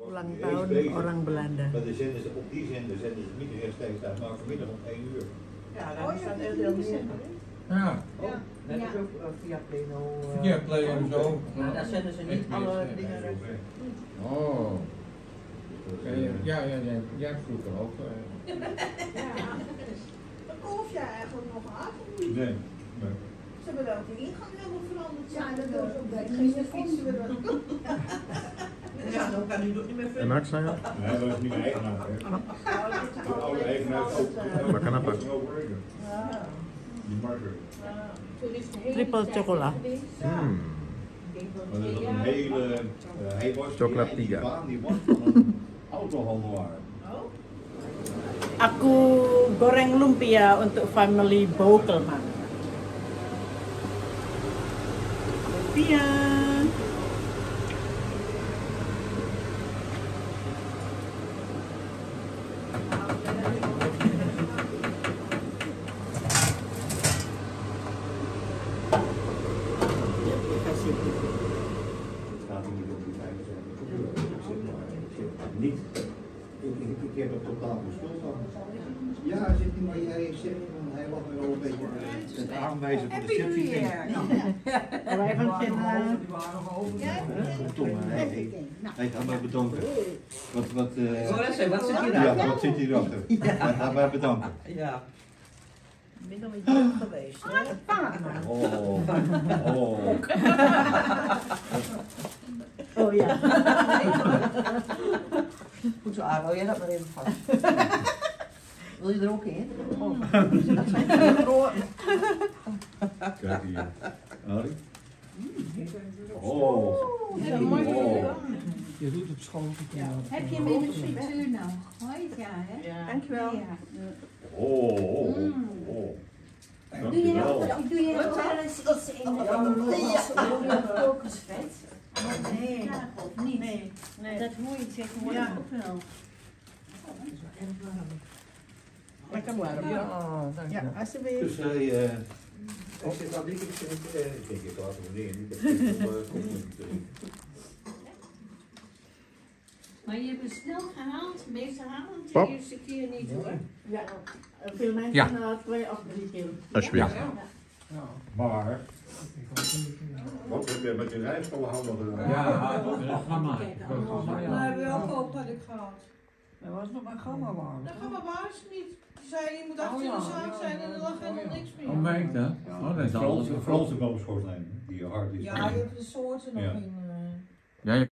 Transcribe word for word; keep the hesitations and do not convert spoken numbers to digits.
Ulang tahun orang Belanda. Maar de zenders, op die zender zenden ze niet rechtstreeks uit, maar vanmiddag om één uur. Ja, daar staat R T L nieuws. Ja. Oh, dat is ook uh, via Pleno. Uh, Ja, Play en zo. Ja, daar zenden ze niet alle dingen recht. Oh. Ja, ja, ja, jij hebt vroeger ook. Uh... Ja, dat hoef jij eigenlijk nog aan. Nee. nee. Ze hebben wel de ingang helemaal veranderd. Ja, dat doen ze ook bij de Gisteren fietsen we er. Ja, dan kan u het niet meer En vinden. Max, nou ja? Nee, dat is niet mijn eigenaar. Hè. De oude eigenaar is ook. Maar kan apa? Die marker. Triple chocola. Hmm. Maar dat is een hele. Uh, hij was Coklat die, tiga. die baan die was van een autohandelaar. Aku goreng lumpia untuk family Bokelman. Lumpia. Het gaat hier niet om die vijfenzestig euro. Ik zit maar, ik zit niet. Ik, ik, ik heb er totaal geen schuld van. Ja, hij zit niet, maar hij zit, hij laat me wel een beetje het aanwijzen van de subsidie. Kalau even geen. Tom, hij, hij gaat mij bedanken. Wat, wat, uh, Zo, dat wat zit hier ja, aan? wat zit hierachter? Hij gaat mij bedanken. Ja. Ik ben nog niet dood geweest. Hè? Oh, oh. Oh ja. Goed zo, Aro, jij dat maar even vast. Wil je er ook in? Oh. Kijk hier. Arie? Oh. Oh. Je doet op school. Ja. Heb je hem in de frituur nou gegooid? Ja, hè? Ja. Dankjewel. Ja. Oh, oh, oh. Doe je nog Dankjewel. doe je nog wel eens iets in de kokosvet? Nee. Ja, of niet? Nee, nee. Dat hoor je tegenwoordig Ja. ook wel. Lekker warm. Ja, dank je. Ja, alsjeblieft. Dus hij, uh, hij zit aan die kant, ik denk, ik laat hem neer, ik heb geen koffie. Maar je hebt het snel gehaald, meestal halen het Pap? de eerste keer niet hoor. Ja. Veel mensen Ja. uh, twee of drie keer. Alsjeblieft. Maar, wat heb je met je rijschool houden? Ja, ga maar. Maar welke op had ik gehad? Dat was nog maar gamma warm. Dat gaan we baas niet. Die zei je moet achter de zaak zijn en er lag helemaal niks meer. Hoe werkt dat? Oh, dat is alles. Franse boomschoorsteen, die hard is. Ja, je hebt de soorten nog Ja. in. Uh... Ja, je